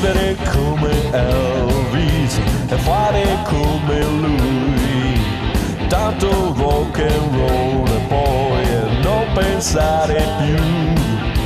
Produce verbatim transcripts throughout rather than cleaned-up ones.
vivere come Elvis e fare come lui, tanto rock and roll e poi non pensare più.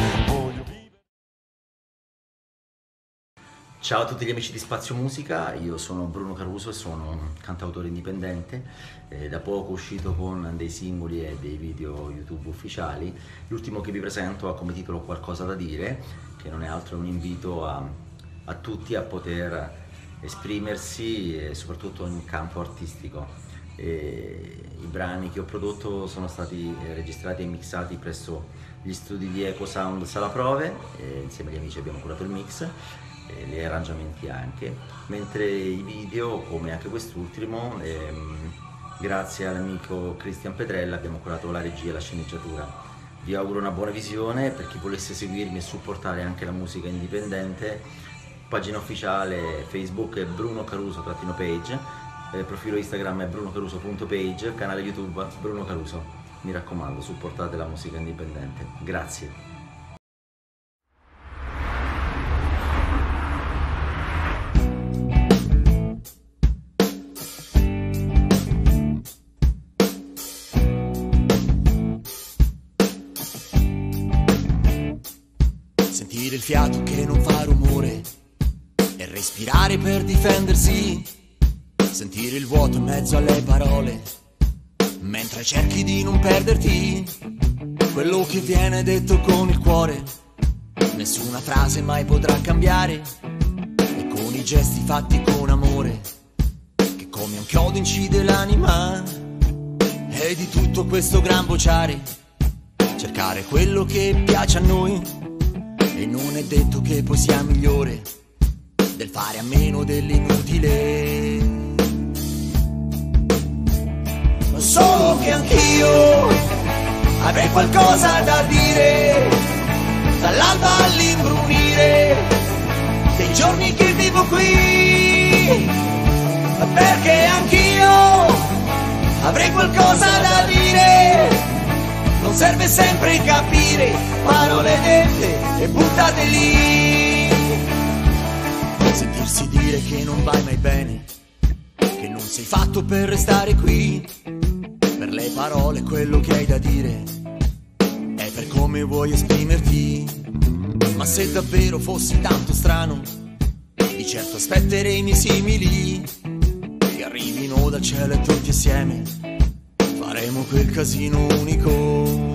Ciao a tutti gli amici di Spazio Musica, io sono Bruno Caruso e sono un cantautore indipendente, eh, da poco uscito con dei singoli e dei video YouTube ufficiali. L'ultimo che vi presento ha come titolo Qualcosa da dire, che non è altro che un invito a, a tutti a poter esprimersi, e soprattutto in campo artistico. E i brani che ho prodotto sono stati registrati e mixati presso gli studi di Eco Sound Sala Prove, e insieme agli amici abbiamo curato il mix e gli arrangiamenti anche, mentre i video, come anche quest'ultimo, ehm, grazie all'amico Cristian Pedrella abbiamo curato la regia e la sceneggiatura. Vi auguro una buona visione. Per chi volesse seguirmi e supportare anche la musica indipendente, pagina ufficiale Facebook è Bruno Caruso trattino page, eh, profilo Instagram è brunocaruso punto page, canale YouTube Bruno Caruso. Mi raccomando, supportate la musica indipendente. Grazie. Sentire il fiato che non fa rumore e respirare per difendersi, sentire il vuoto in mezzo alle parole mentre cerchi di non perderti. Quello che viene detto con il cuore nessuna frase mai potrà cambiare, e con i gesti fatti con amore che come un chiodo incide l'anima. E di tutto questo gran vociare, cercare quello che piace a noi, e non è detto che poi sia migliore del fare a meno dell'inutile. Ma solo che anch'io avrei qualcosa da dire, dall'alba all'imbrunire dei giorni che vivo qui. Ma perché anch'io avrei qualcosa da dire. Non serve sempre capire, parole dette e buttate lì. Sentirsi dire che non vai mai bene, che non sei fatto per restare qui. Per le parole quello che hai da dire è per come vuoi esprimerti. Ma se davvero fossi tanto strano, di certo aspetterei i miei simili che arrivino dal cielo e tutti assieme faremo quel casino unico.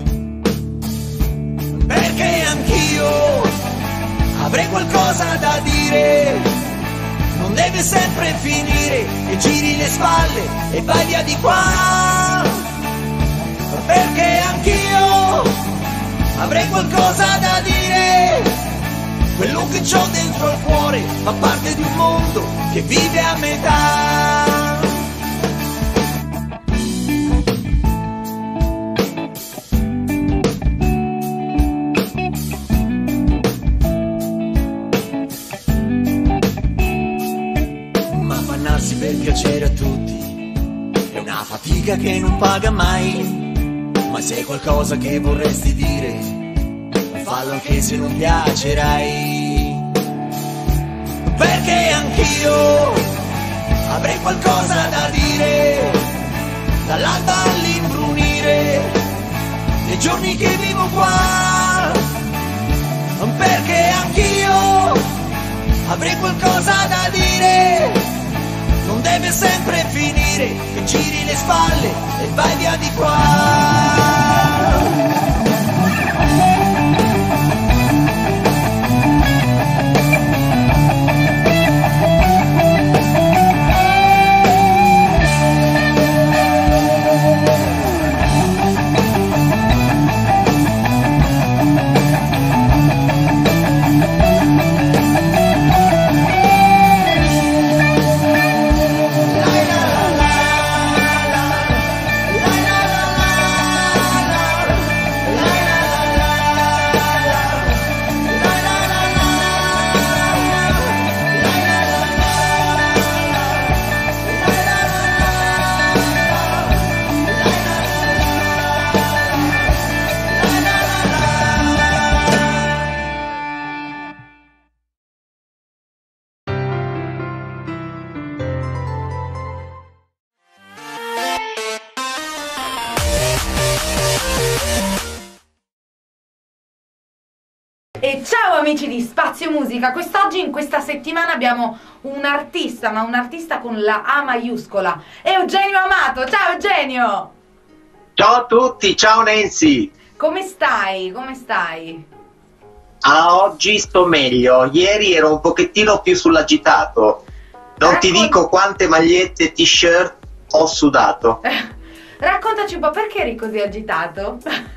Perché anch'io avrei qualcosa da dire. Non deve sempre finire che giri le spalle e vai via di qua. Perché anch'io avrei qualcosa da dire. Quello che c'ho dentro al cuore fa parte di un mondo che vive a metà. Per piacere a tutti è una fatica che non paga mai. Ma se è qualcosa che vorresti dire, fallo anche se non piacerai. Perché anch'io avrei qualcosa da dire, dall'alba all'imbrunire dei giorni che vivo qua. Perché anch'io avrei qualcosa da dire. Non deve sempre finire che giri le spalle e vai via di qua. E ciao amici di Spazio Musica, quest'oggi in questa settimana abbiamo un artista, ma un artista con la A maiuscola, Eugenio Amato. Ciao Eugenio! Ciao a tutti, ciao Nancy! Come stai? Come stai? Ah, oggi sto meglio, ieri ero un pochettino più sull'agitato. Non ti dico quante magliette e t-shirt ho sudato. Raccontaci un po' perché eri così agitato?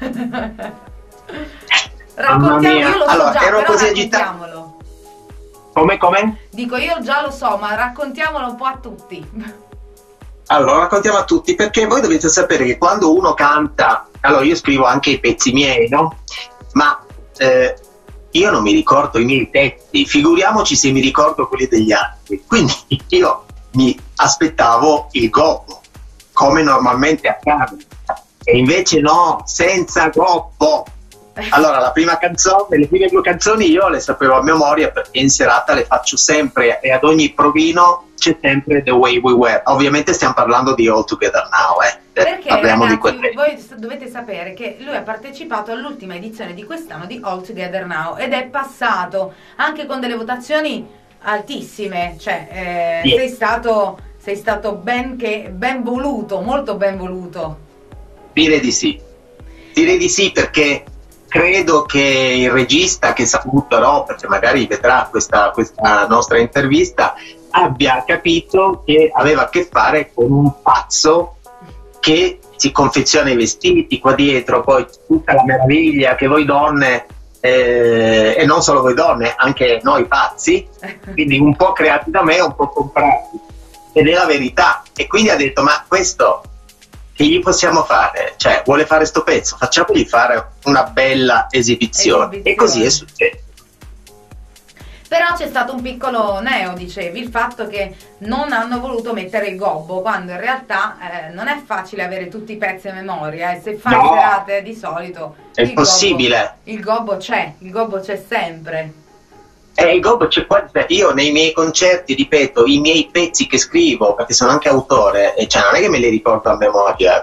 Raccontiamo, io lo so allora, già, ero però così raccontiamolo. Come, come? Dico, io già lo so, ma raccontiamolo un po' a tutti. Allora, raccontiamo a tutti, perché voi dovete sapere che quando uno canta, allora io scrivo anche i pezzi miei, no? Ma eh, io non mi ricordo i miei testi, figuriamoci se mi ricordo quelli degli altri. Quindi io mi aspettavo il gobbo, come normalmente accade. E invece no, senza gobbo. Allora, la prima canzone, le prime due canzoni io le sapevo a memoria perché in serata le faccio sempre e ad ogni provino c'è sempre The Way We Were. Ovviamente stiamo parlando di All Together Now, eh. Perché Parliamo ragazzi, di voi dovete sapere che lui ha partecipato all'ultima edizione di quest'anno di All Together Now ed è passato anche con delle votazioni altissime, cioè eh, Sì. sei stato, sei stato ben, che, ben voluto, molto ben voluto. Direi di sì. Direi di sì perché credo che il regista, che saluterò perché magari vedrà questa, questa nostra intervista, abbia capito che aveva a che fare con un pazzo che si confeziona i vestiti qua dietro, poi tutta la meraviglia che voi donne, eh, e non solo voi donne, anche noi pazzi, quindi un po' creati da me, un po' comprati, ed è la verità. E quindi ha detto, ma questo che gli possiamo fare? Cioè, vuole fare sto pezzo, facciamogli fare una bella esibizione. Esibizione. E così è successo. Però c'è stato un piccolo neo, dicevi, il fatto che non hanno voluto mettere il gobbo, quando in realtà eh, non è facile avere tutti i pezzi a memoria, e se fai No. serate di solito È il impossibile. gobbo- il gobbo c'è, il gobbo c'è sempre. E il gobbo c'è qua, io nei miei concerti, ripeto, i miei pezzi che scrivo, perché sono anche autore, e cioè non è che me li ricordo a memoria,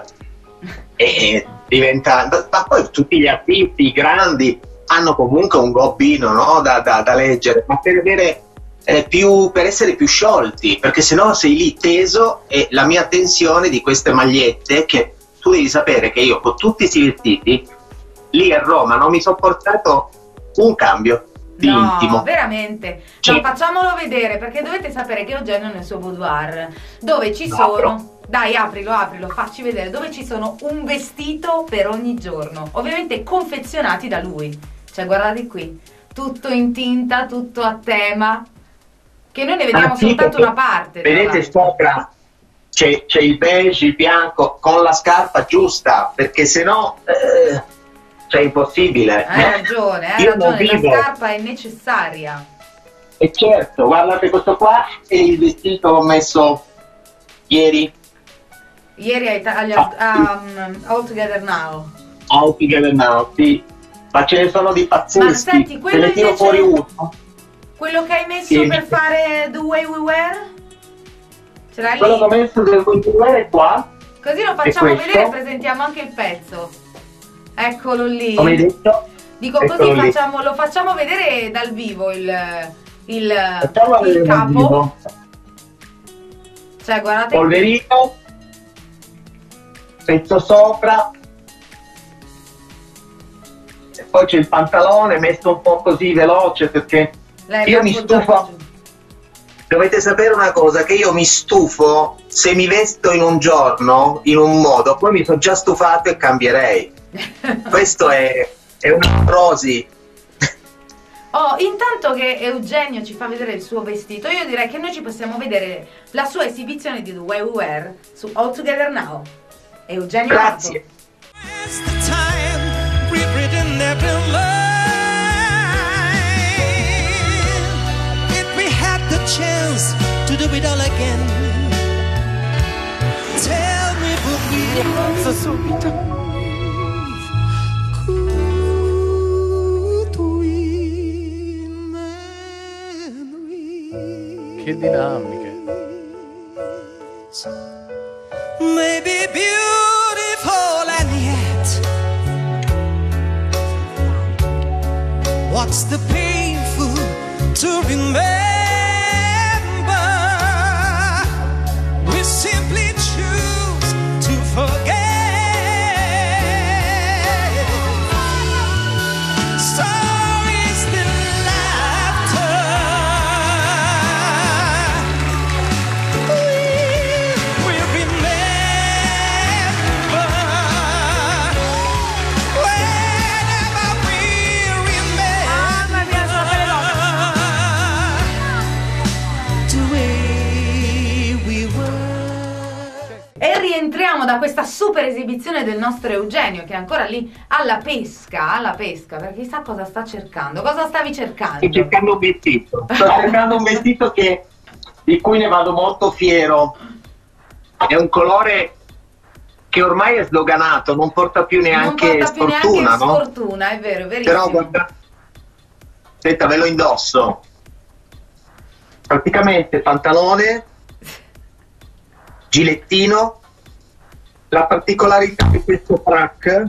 e diventa, ma poi tutti gli artisti, i grandi, hanno comunque un gobbino, no? da, da, da leggere, ma per avere eh, più, per essere più sciolti, perché sennò sei lì teso, e la mia tensione di queste magliette, che tu devi sapere che io con tutti questi vestiti, lì a Roma non mi sono portato un cambio di No, intimo. veramente. Sì. No, facciamolo vedere, perché dovete sapere che Eugenio nel suo boudoir, dove ci Lo sono, apro. dai aprilo, aprilo, facci vedere, dove ci sono un vestito per ogni giorno, ovviamente confezionati da lui. Cioè guardate qui, tutto in tinta, tutto a tema, che noi ne vediamo Ah, sì, soltanto perché una parte. tra vedete l'altro. sopra c'è, c'è il beige, il bianco, con la scarpa giusta, perché sennò eh, cioè è impossibile. Hai ragione, hai Io non ragione, la vivo. scarpa è necessaria. E certo, guardate, questo qua è il vestito che ho messo ieri Ieri ai ta- agli Ah, a, um, All Together Now. All Together Now, sì. Ma ce ne sono di pazzeschi. Ma senti, quello Se ne tiro invece- fuori uno. Quello che hai messo Sì. per fare The Way We Were? Ce l'hai Quello che ho lì? messo del continuare è qua, Così lo facciamo questo? vedere e presentiamo anche il pezzo. Eccolo lì. come hai detto. Dico, Eccolo così lì. facciamo, lo facciamo vedere dal vivo il, il, Facciamo il vedere dal capo. vivo. Cioè, guardate. Polverino, pezzo sopra, e poi c'è il pantalone messo un po' così veloce perché L'hai io mi appoggiato stufo. giù. Dovete sapere una cosa, che io mi stufo se mi vesto in un giorno in un modo, poi mi sono già stufato e cambierei. Questo è, è una prosi. Oh, intanto che Eugenio ci fa vedere il suo vestito, io direi che noi ci possiamo vedere la sua esibizione di The Way We Were su All Together Now. Eugenio Grazie. It's the time we've written every line. If we had the chance to do it all again, tell me would we Ammazza subito. could we, man, we Che dinamiche. maybe beautiful and yet What's the painful to remember? We simply choose to forget. So is the laughter. We will remember whenever we Mamma mia, sono veloce. the way we were. E rientriamo da questa super esibizione del nostro Eugenio, che è ancora lì alla pesca, alla pesca, perché chissà cosa sta cercando. Cosa stavi cercando? Sto cercando un vestito. Sto cercando un vestito che, di cui ne vado molto fiero. È un colore che ormai è sloganato, non porta più neanche non porta più sfortuna, neanche no? sfortuna, è vero, è verissimo. Però guarda, aspetta, ve lo indosso. Praticamente pantalone, gilettino. La particolarità di questo frac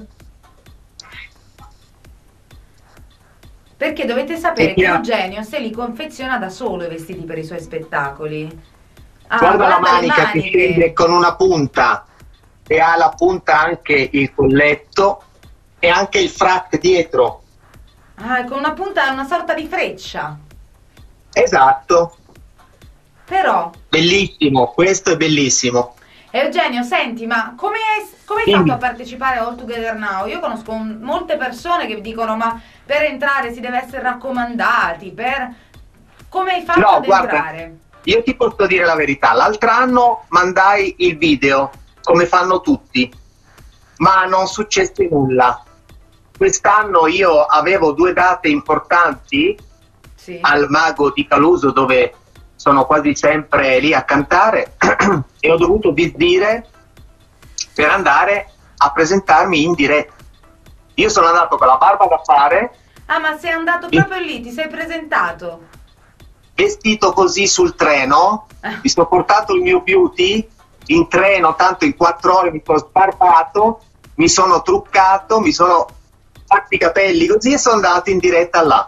Perché dovete sapere E che chi ha- Eugenio se li confeziona da solo i vestiti per i suoi spettacoli. Ah, guarda la le manica che maniche. scende con una punta e ha la punta anche il colletto e anche il frac dietro. Ah, con una punta, una sorta di freccia. Esatto, Però, bellissimo, questo è bellissimo. Eugenio, senti, ma come hai, come hai Dimmi. fatto a partecipare a All Together Now? Io conosco un- molte persone che dicono, ma per entrare si deve essere raccomandati, per... Come hai fatto No, ad guarda, entrare? io ti posso dire la verità, l'altro anno mandai il video, come fanno tutti, ma non successe nulla. Quest'anno io avevo due date importanti Sì. al Mago di Caluso, dove sono quasi sempre lì a cantare e ho dovuto disdire per andare a presentarmi in diretta. Io sono andato con la barba da fare, Ah, ma sei andato proprio lì, ti sei presentato? vestito così sul treno, mi sono portato il mio beauty in treno, tanto in quattro ore mi sono sbarbato, mi sono truccato, mi sono fatti i capelli così e sono andato in diretta là.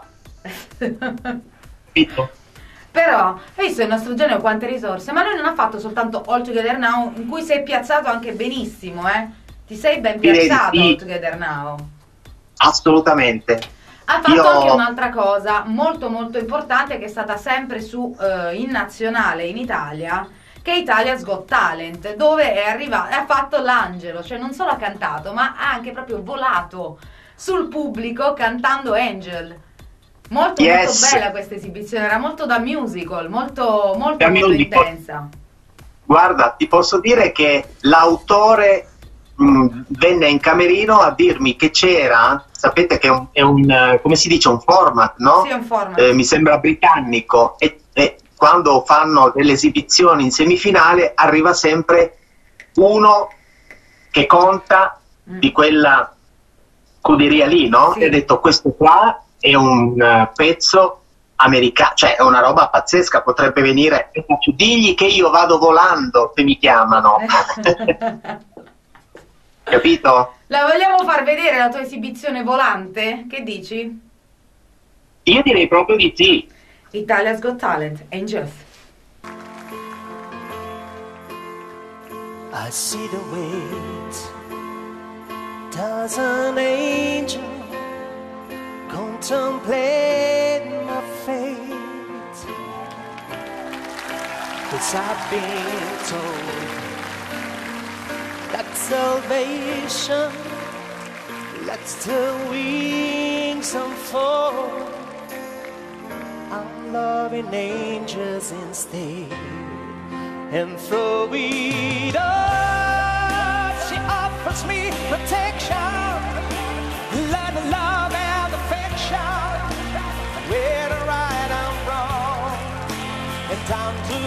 Capito? Però, hai visto il nostro Eugenio quante risorse, ma lui non ha fatto soltanto All Together Now, in cui sei piazzato anche benissimo, eh? Ti sei ben Direi di piazzato sì. All Together Now. Assolutamente. Ha fatto Io- anche un'altra cosa molto molto importante che è stata sempre su eh, in nazionale in Italia, che è Italia's Got Talent, dove è arrivato, ha fatto l'angelo, cioè non solo ha cantato, ma ha anche proprio volato sul pubblico cantando Angel. Molto Yes. molto bella questa esibizione, era molto da musical, molto molto, Da molto musical. intensa. Guarda, ti posso dire che l'autore mh, venne in camerino a dirmi che c'era, sapete che è un, è un, eh, come si dice, un format, no? Sì, è un format. Eh, mi sembra britannico, e, e quando fanno delle esibizioni in semifinale arriva sempre uno che conta Mm. di quella scuderia lì, no? Sì. E ho detto, questo qua è un eh, pezzo americano, cioè è una roba pazzesca, potrebbe venire, e faccio, digli che io vado volando se mi chiamano. Capito? La vogliamo far vedere la tua esibizione volante? Che dici? Io direi proprio di sì. Italia's Got Talent, Angels. I see the weight does an angel contemplate my fate, 'cause I've been told that salvation lets the wings unfold. I'm loving angels instead, and through it all, she offers me protection, learn love and affection, where to right and wrong, and time to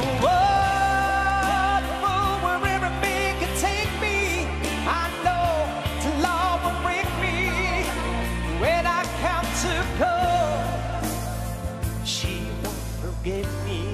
walk, move wherever me can take me. I know to love will bring me when I come to go. She won't forget me.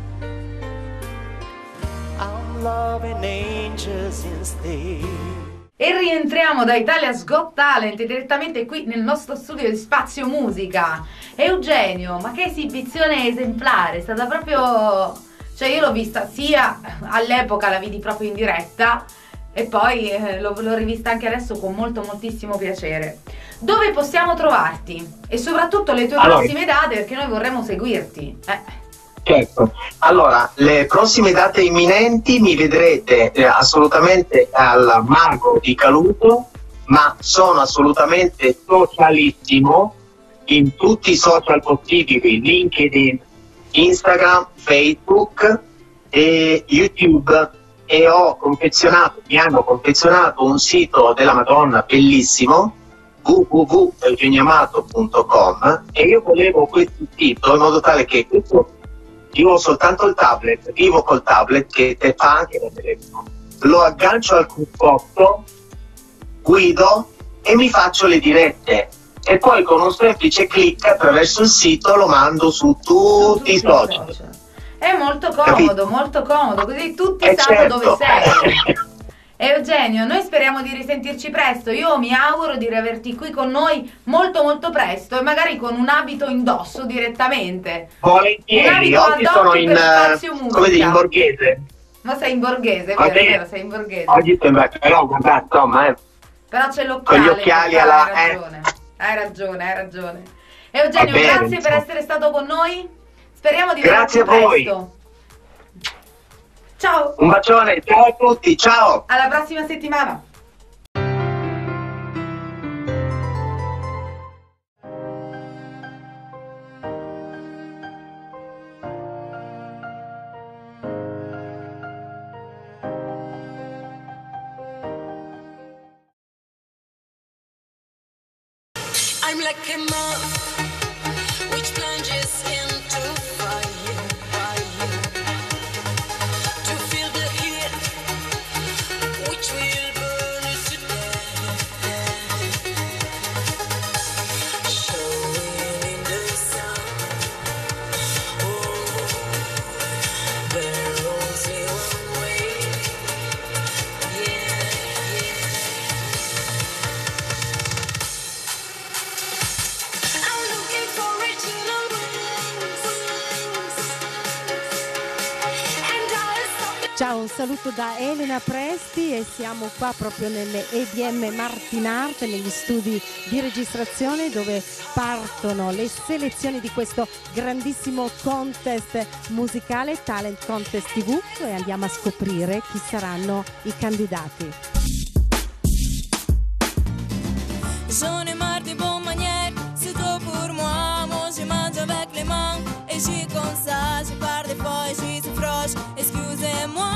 I'm loving angels instead. E rientriamo da Italia's Got Talent direttamente qui nel nostro studio di Spazio Musica. Eugenio, ma che esibizione esemplare, è stata proprio... Cioè io l'ho vista sia all'epoca, la vidi proprio in diretta, e poi eh, l'ho, l'ho rivista anche adesso con molto moltissimo piacere. Dove possiamo trovarti? E soprattutto le tue allora, prossime date, perché noi vorremmo seguirti. Eh. Certo, allora le prossime date imminenti mi vedrete eh, assolutamente al Mago di Caluto, ma sono assolutamente socialissimo in tutti i social possibili, LinkedIn, Instagram, Facebook e YouTube, e ho confezionato, mi hanno confezionato un sito della Madonna bellissimo, w w w punto eugenio amato punto com, e io volevo questo sito in modo tale che questo, io ho soltanto il tablet, vivo col tablet che te fa anche da telefono, lo aggancio al cuffotto, guido e mi faccio le dirette, e poi con un semplice clic attraverso il sito lo mando su tutti i social. È molto comodo, Capito? molto comodo, così tutti Eh, sanno certo. dove sei. Eugenio, noi speriamo di risentirci presto. Io mi auguro di riaverti qui con noi molto molto presto, e magari con un abito indosso direttamente. Volentieri, Un abito oggi ad sono hoc in, per eh, Spazio Musica. come dire, in borghese. Ma sei in borghese, è Va vero, è bene. vero, sei in borghese. Oggi sembra, però guarda, insomma, eh. Però c'è Con l'occhiale. gli occhiali hai alla- ragione. Hai ragione, hai ragione. Eugenio, Va bene, grazie per insomma. essere stato con noi. Speriamo di Grazie vederti a voi. presto. Ciao, Un bacione, ciao a tutti, ciao! alla prossima settimana. I'm like a moth which plunges into fire, fire to feel the heat which will burn us to death. Showing in the sun, oh, there only one way. Yeah, yeah. I'm looking for original wings, and I'll stop. Ciao, un saluto da Elena Presti e siamo qua proprio nelle E D M Martinart, negli studi di registrazione dove partono le selezioni di questo grandissimo contest musicale, Talent Contest T V, e andiamo a scoprire chi saranno i candidati. J'en ai marre des bonnes manières, c'est trop pour moi. Moi je mange avec les mains et je suis comme ça. Je pars des fois et je suis si proche. Excusez-moi.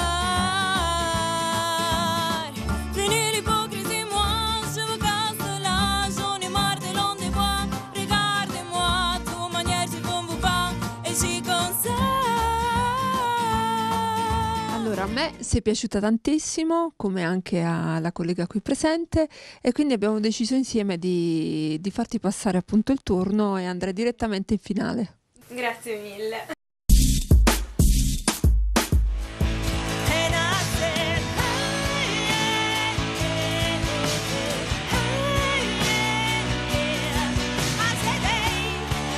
Fini l'hypocrisie, moi je vous casse là. J'en ai marre de l'on des bois. Regardez-moi, de toute manière je ne vous pas et je suis comme ça. Allora, a me si è piaciuta tantissimo, come anche alla collega qui presente, e quindi abbiamo deciso insieme di, di farti passare appunto il turno e andare direttamente in finale. Grazie mille. And I said, hey, yeah, yeah, hey, yeah, yeah. I said, hey,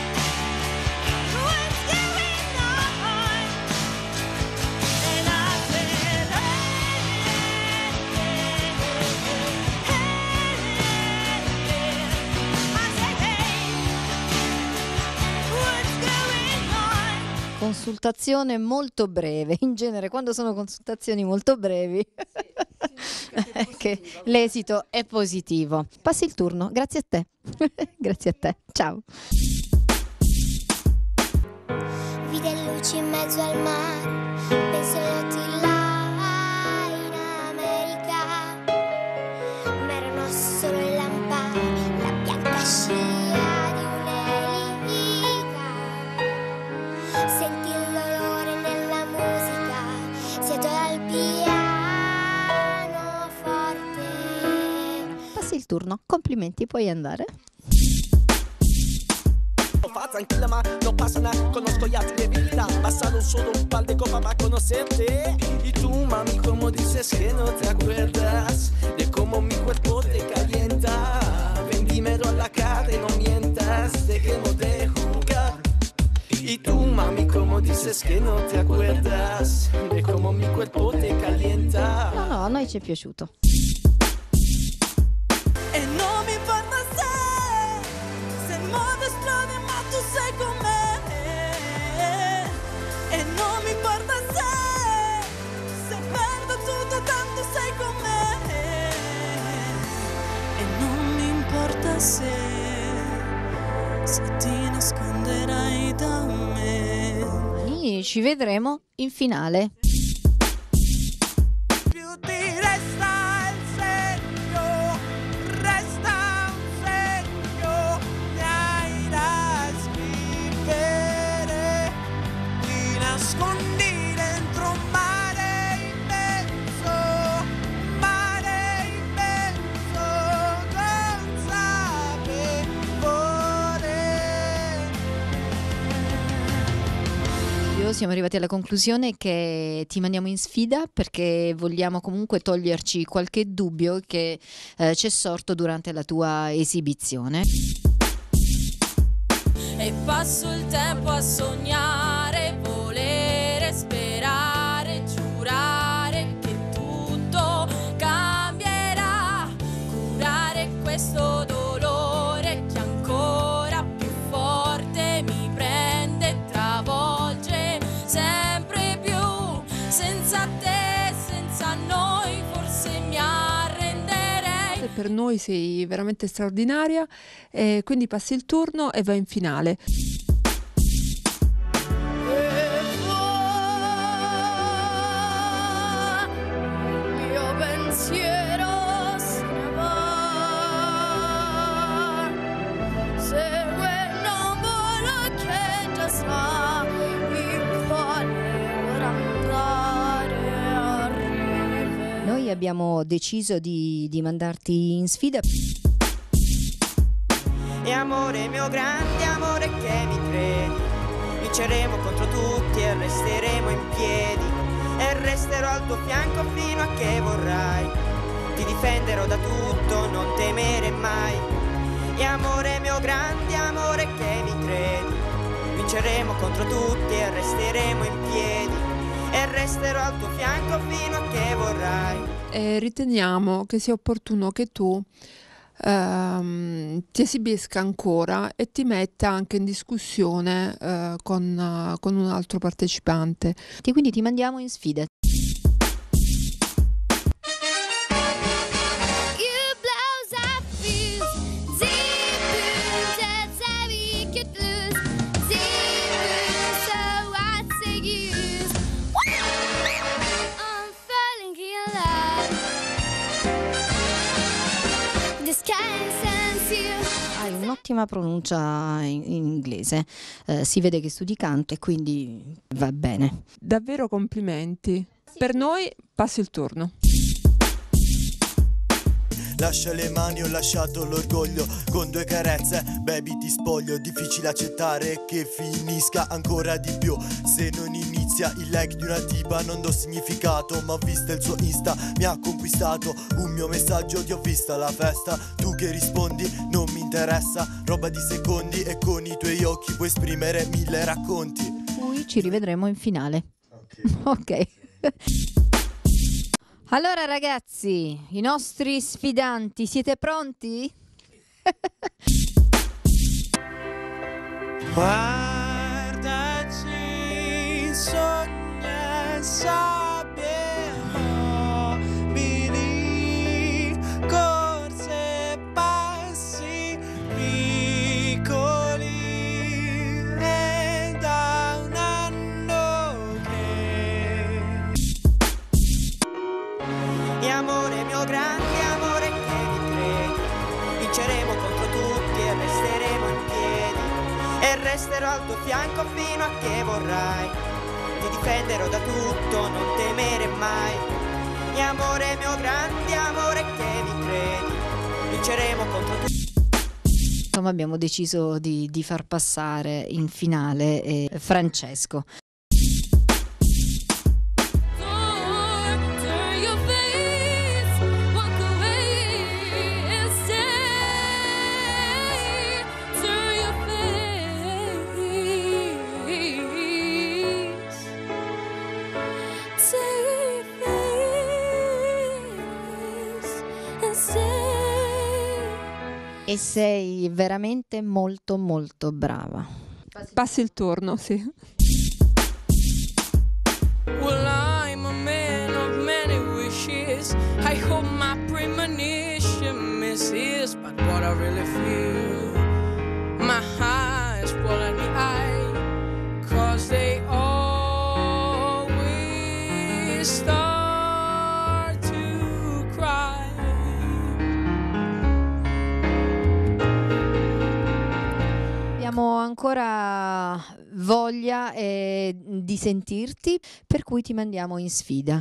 what's going on? And I said, hey, yeah, yeah, hey, I said, hey, what's going on? Consultazione molto breve, in genere quando sono consultazioni molto brevi che l'esito è positivo. Passi il turno, grazie a te. Grazie a te, ciao. Vide luci in mezzo al mare, pensieri là in America, ma erano solo i lampari, la bianca scia di un'elica. Senti il dolore nella musica, siedo al piano forte. Passi il turno, complimenti, puoi andare. Fața tranquilla ma no pasa nada. Conozco ya tu debilidad, pasado solo un par de copas para conocerte. Y tú, mami, como dices que no te acuerdas de cómo mi cuerpo te calienta. Ven, dímelo a la cara y no mientas, dejemos de jugar. Y tú, mami, como dices que no te acuerdas de cómo mi cuerpo te calienta. No, no, a noi ci è piaciuto. E non mi importa se, se muovo strade ma tu sei con me. E non mi importa se, se perdo tutto tanto sei con me. E non mi importa se, se ti nasconderai da me. E ci vedremo in finale. Nascondi dentro un mare immenso, mare immenso, consapevole. Io siamo arrivati alla conclusione che ti mandiamo in sfida perché vogliamo comunque toglierci qualche dubbio che eh, c'è sorto durante la tua esibizione. E passo il tempo a sognare, volere, sperare, giurare che tutto cambierà, curare questo dolore che ancora più forte mi prende e travolge sempre più. Senza te, senza noi, forse mi arrenderei. Per noi sei veramente straordinaria, e quindi passi il turno e vai in finale. Il mio pensiero se ne va, segue il nuvolo che già sa in quale ora andare a rivedere. Noi abbiamo deciso di, di mandarti in sfida. E amore mio grande amore che mi credi, vinceremo contro tutti e resteremo in piedi. E resterò al tuo fianco fino a che vorrai, ti difenderò da tutto, non temere mai. E amore mio grande amore che mi credi, vinceremo contro tutti e resteremo in piedi. E resterò al tuo fianco fino a che vorrai. E riteniamo che sia opportuno che tu ehm, ti esibisca ancora e ti metta anche in discussione eh, con, uh, con un altro partecipante. E quindi ti mandiamo in sfida. Hai un'ottima pronuncia in, in inglese, eh, si vede che studi canto e quindi va bene. Davvero complimenti. Per noi passi il turno. Lascia le mani, ho lasciato l'orgoglio. Con due carezze, baby ti spoglio. Difficile accettare che finisca ancora di più. Se non inizia il like di una tipa non do significato, ma vista il suo Insta mi ha conquistato. Un mio messaggio ti ho vista alla festa, tu che rispondi non mi interessa. Roba di secondi e con i tuoi occhi puoi esprimere mille racconti. Poi ci rivedremo in finale. Ok. Allora ragazzi, i nostri sfidanti, siete pronti? Guardaci, sogna, sabbia, mobili, corse, passi, piccoli, è da un anno che... E amore mio grande amore che mi credi, vinceremo contro tutti e resteremo in piedi. E resterò al tuo fianco fino a che vorrai, ti difenderò da tutto, non temere mai. E amore mio grande amore che mi credi, vinceremo contro tutti. insomma abbiamo deciso di, di far passare in finale eh, Francesco. E sei veramente molto molto brava. Passi il turno, sì. Well, I'm a man of many wishes. I hope my premonition misses, but what I really feel, my eyes fall at the eye, 'cause they always start to cry. Abbiamo ancora voglia eh, di sentirti, per cui ti mandiamo in sfida.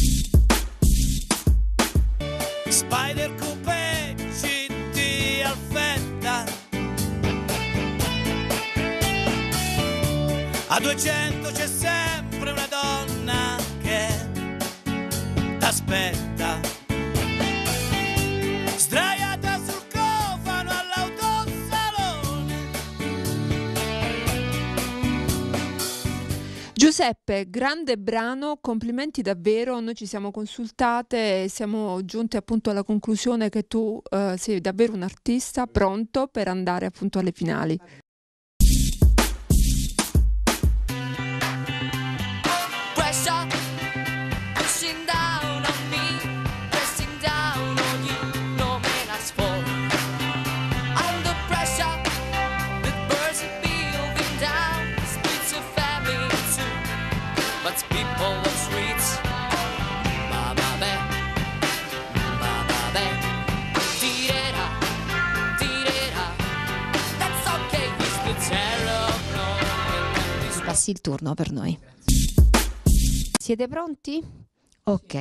Spider Coupé C D Alfetta a duecento c'è sempre una donna che t'aspetta, sdraiata sul cofano all'autosalone. Giuseppe, grande brano, complimenti davvero, noi ci siamo consultate e siamo giunte appunto alla conclusione che tu eh, sei davvero un artista pronto per andare appunto alle finali. Pressure pushing down on me, pressing down on you, no man has fall. Under pressure, the birds are building down, splits your family too, but people on streets. Baba be, baba be, tirera, tirera. That's okay, it's the terror of no. Passi il turno per noi. Siete pronti? Ok.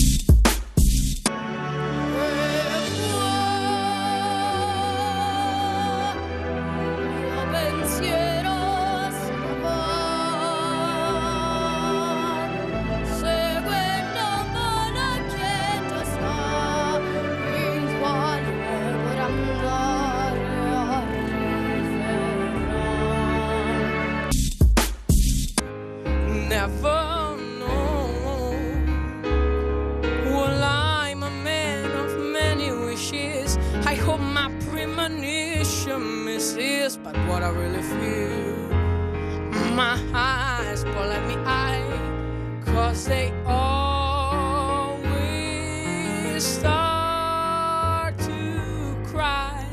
Pensiero se ne va, seguendo una che già sa in quale per andare a riferrare. Never know. Well, I'm a man of many wishes. I hope my premonition misses, but what I really feel, my eyes fall at me eye, 'cause they always start to cry.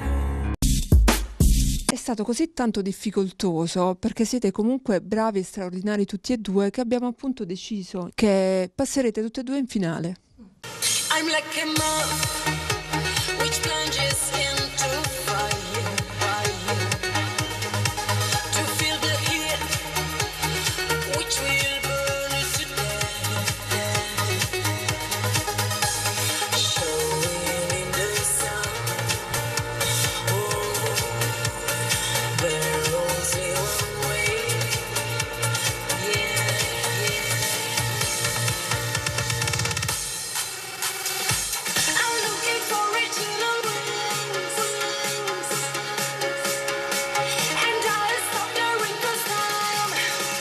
È stato così tanto difficoltoso perché siete comunque bravi e straordinari tutti e due che abbiamo appunto deciso che passerete tutte e due in finale. I'm like a moth which plunges into fire, fire, to feel the heat which will burn it to death, showing in the sun. Oh, there's only one way. Yeah, yeah. I'm looking for eternal wings, and I'll stop the wrinkles time.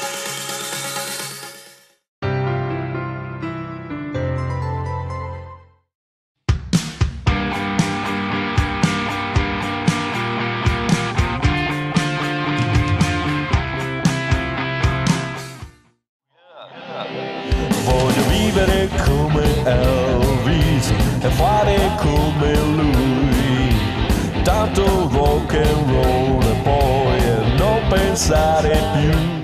Voglio vivere come Elvis e fare come lui, tanto rock and roll e poi non pensare più